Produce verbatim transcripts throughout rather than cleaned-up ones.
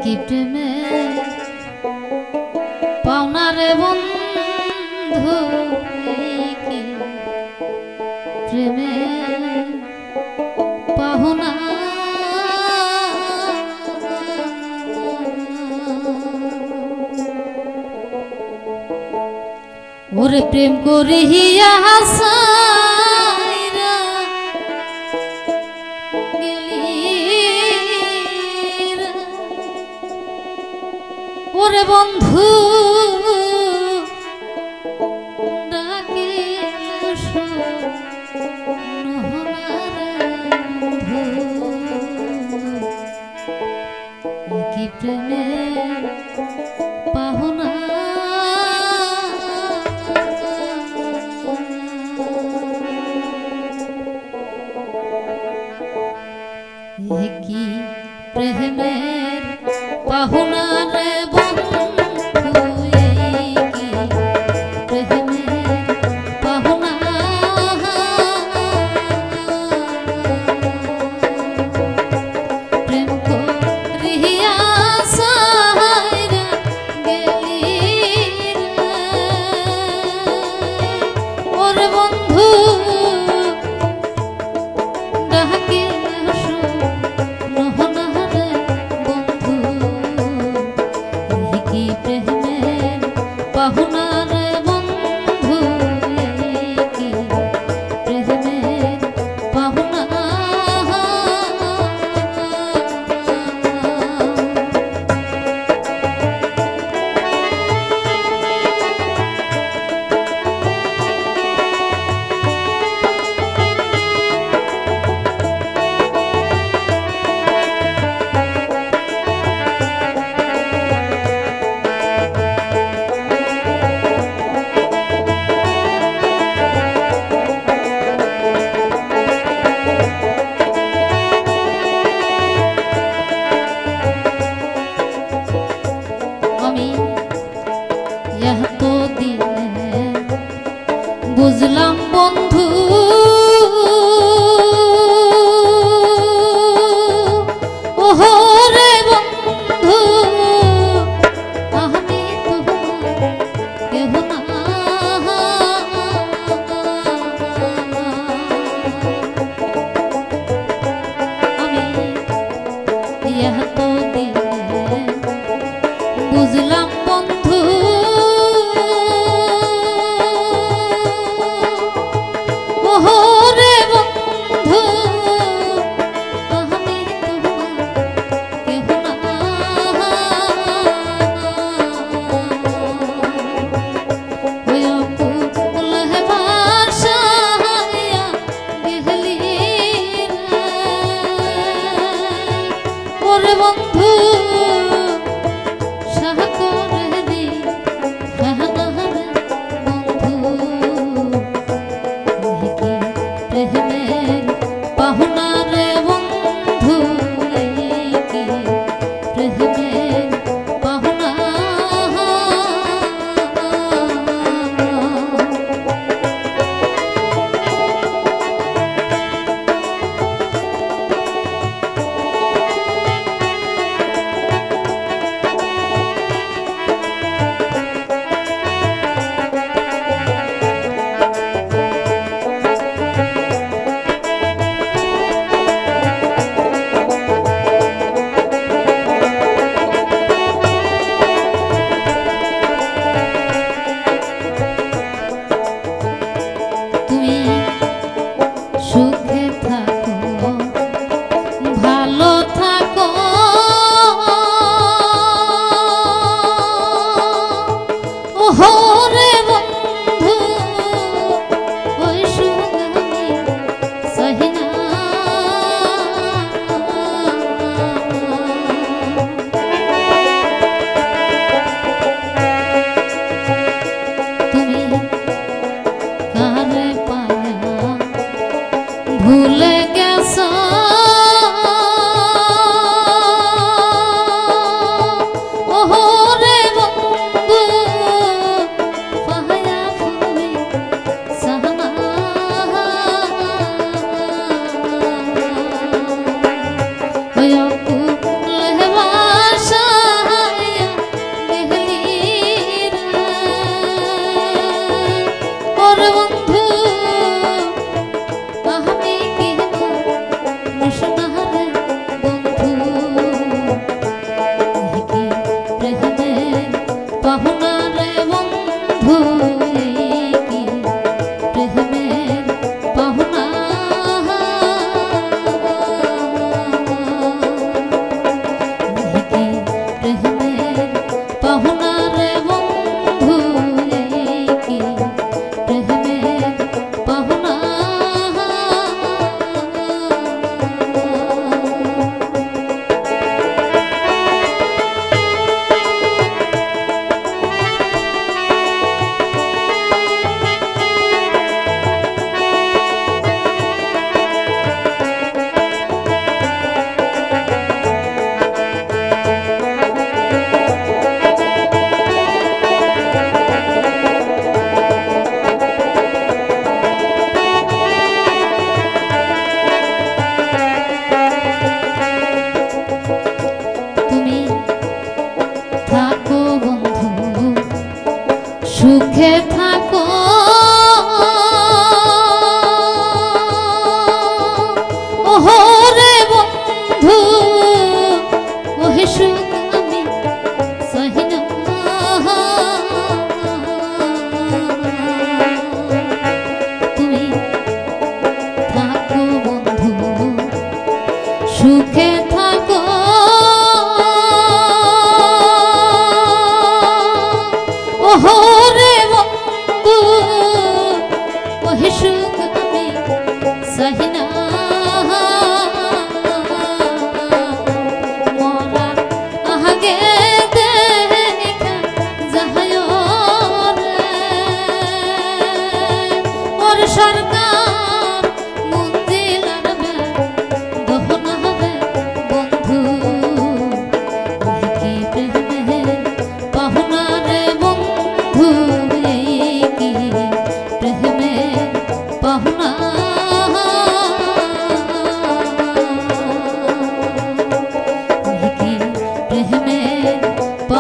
কি প্রেমে পাওনা রে বন্ধু, কি প্রেমে পাওনা। ওরে প্রেম করিয়া হাসাইরা গেলি রে, ওরে বন্ধু ডাকিলে শোনো না রে বন্ধু, কি প্রেমে পাওনা। কি প্রেমের পাহুনা রে বন্ধু, কি প্রেমের পাহুনা। প্রেম করিয়া সাইরা গেলি রে, ওরে বন্ধু ডাকি পাহুনা রে বন্ধু, কি প্রেমের পাহুনা। বুঝলাম বন্ধু ওহো রে বন্ধু, আমি তোমার কেহ না। আমি এত দিনে বুঝলাম বন্ধু রে বন্ধু, আমি তোমার কেহ না। ওই অকুল ভাষায়া গেলি রে, ওরে বন্ধু সাহ করে দি প্রেমের পাহুনা রে বন্ধু, কি প্রেমের পাহুনা।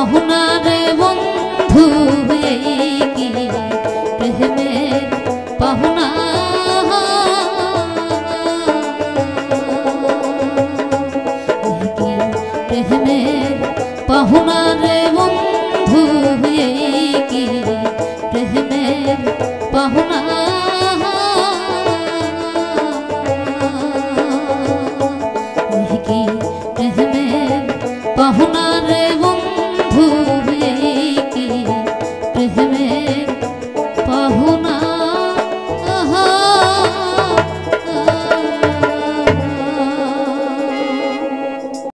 পাহুনা রে বন্ধু এই কি প্রেমের পাহুনা প্রেমের পাহুনা রে বন্ধু এই